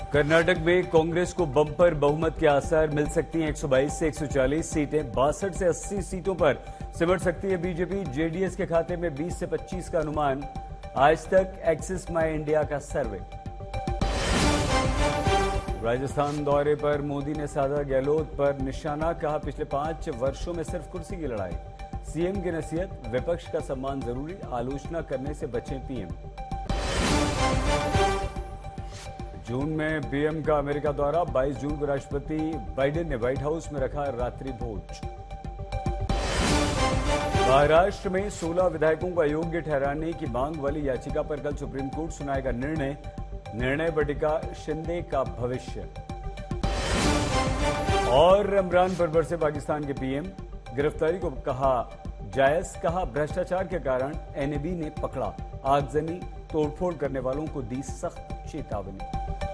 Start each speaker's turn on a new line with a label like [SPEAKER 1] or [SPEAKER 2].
[SPEAKER 1] कर्नाटक में कांग्रेस को बम्पर बहुमत के आसार मिल सकती हैं। 122 से 140 सीटें, 62 से 80 सीटों पर सिमट सकती है बीजेपी। जेडीएस के खाते में 20 से 25 का अनुमान। आज तक एक्सिस माई इंडिया का सर्वे। राजस्थान दौरे पर मोदी ने साधा गहलोत पर निशाना, कहा पिछले 5 वर्षों में सिर्फ कुर्सी की लड़ाई। सीएम की नसीहत, विपक्ष का सम्मान जरूरी, आलोचना करने से बचें पीएम। जून में पीएम का अमेरिका दौरा, 22 जून को राष्ट्रपति बाइडेन ने व्हाइट हाउस में रखा रात्रि भोज। महाराष्ट्र में 16 विधायकों को अयोग्य ठहराने की मांग वाली याचिका पर कल सुप्रीम कोर्ट सुनाएगा निर्णय पर टिका शिंदे का भविष्य। और इमरान पर बरसे पाकिस्तान के पीएम, गिरफ्तारी को कहा जायज, कहा भ्रष्टाचार के कारण एनएबी ने पकड़ा, आगजनी तोड़फोड़ करने वालों को दी सख्त चेतावनी।